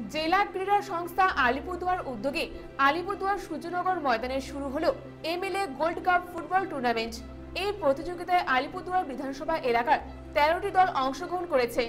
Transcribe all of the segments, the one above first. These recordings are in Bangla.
জেলা ক্রীড়া সংস্থা আলিপুরদুয়ার উদ্যোগে আলিপুরদুয়ার সূর্যনগর ময়দানে শুরু হলো MLA gold cup football tournament. এই প্রতিযোগিতায় আলিপুরদুয়ার বিধানসভা এলাকার 13টি দল অংশগ্রহণ করেছে।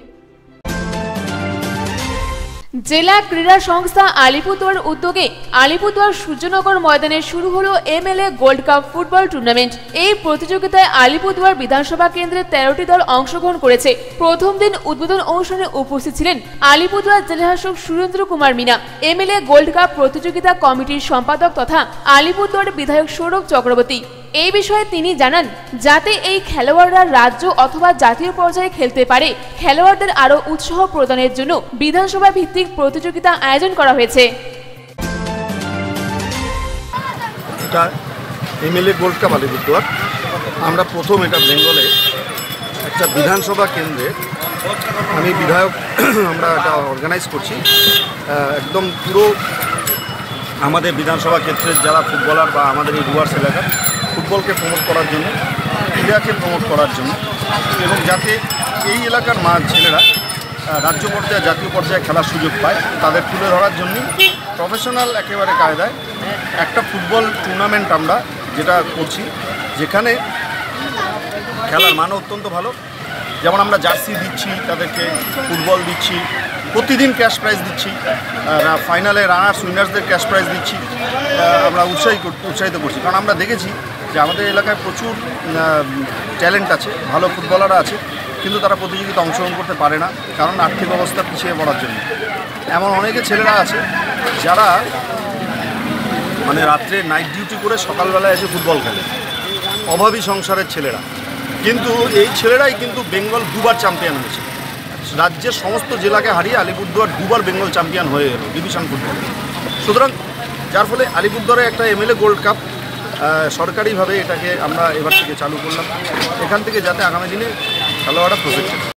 জেলা ক্রীড়া সংস্থা আলিপুরদুয়ার উদ্যোগে আলিপুরদুয়ার সূর্যনগর ময়দানে শুরু হলো MLA gold cup football tournament. এই প্রতিযোগিতায় আলিপুরদুয়ার বিধানসভা কেন্দ্রে 13টি দল অংশগ্রহণ করেছে। প্রথম দিন উদ্বোধন অনুষ্ঠানে উপস্থিত ছিলেন আলিপুরদুয়ার জেলাশাসক Surendra Kumar Meena, MLA gold cup প্রতিযোগিতা কমিটির সম্পাদক তথা আলিপুরদুয়ার বিধায়ক সৌরভ চক্রবর্তী। এই বিষয়ে তিনি জানান, যাতে এই খেলোয়াড়রা রাজ্য অথবা জাতীয় পর্যায়ে খেলতে পারে, খেলোয়াড়দের আরও উৎসাহ প্রদানের জন্য বিধানসভা ভিত্তিক প্রতিযোগিতা আয়োজন করা হয়েছে। এটা এমএলএ গোল্ড কাপ আলিপুরদুয়ার। আমরা প্রথম এটা বেঙ্গলে একটা বিধানসভা কেন্দ্রে আমি বিধায়ক আমরা এটা অর্গানাইজ করছি। একদম পুরো আমাদের বিধানসভা ক্ষেত্রের যারা ফুটবলার বা আমাদের এই ডুয়ার্স এলাকার ফুটবলকে প্রমোট করার জন্য, ক্রীড়াকে প্রমোট করার জন্য, এবং যাতে এই এলাকার ছেলেরা রাজ্য পর্যায়ে জাতীয় পর্যায়ে খেলার সুযোগ পায়, তাদের তুলে ধরার জন্য প্রফেশনাল একেবারে কায়দায় একটা ফুটবল টুর্নামেন্ট আমরা যেটা করছি, যেখানে খেলার মান অত্যন্ত ভালো। যেমন আমরা জার্সি দিচ্ছি, তাদেরকে ফুটবল দিচ্ছি, প্রতিদিন ক্যাশ প্রাইজ দিচ্ছি, ফাইনালে রানার্স উইনার্সদের ক্যাশ প্রাইজ দিচ্ছি। আমরা উৎসাহিত করছি, কারণ আমরা দেখেছি যে আমাদের এলাকায় প্রচুর ট্যালেন্ট আছে, ভালো ফুটবলাররা আছে, কিন্তু তারা প্রতিযোগিতা অংশগ্রহণ করতে পারে না, কারণ আর্থিক অবস্থা পিছিয়ে পড়ার জন্য। এমন অনেকে ছেলেরা আছে যারা রাত্রে নাইট ডিউটি করে সকালবেলায় এসে ফুটবল খেলে, অভাবী সংসারের ছেলেরা। কিন্তু এই ছেলেরাই কিন্তু বেঙ্গল দুবার চ্যাম্পিয়ন হয়েছে। রাজ্যের সমস্ত জেলাকে হারিয়ে আলিপুরদুয়ার দুবার বেঙ্গল চ্যাম্পিয়ন হয়ে গেল ডিভিশন ফুটবল। সুতরাং যার ফলে আলিপুরদুয়ারে একটা এমএলএ গোল্ড কাপ সরকারিভাবে এটাকে আমরা এবার থেকে চালু করলাম, এখান থেকে যাতে আগামী দিনে খেলোয়াড়রা প্রজেক্ট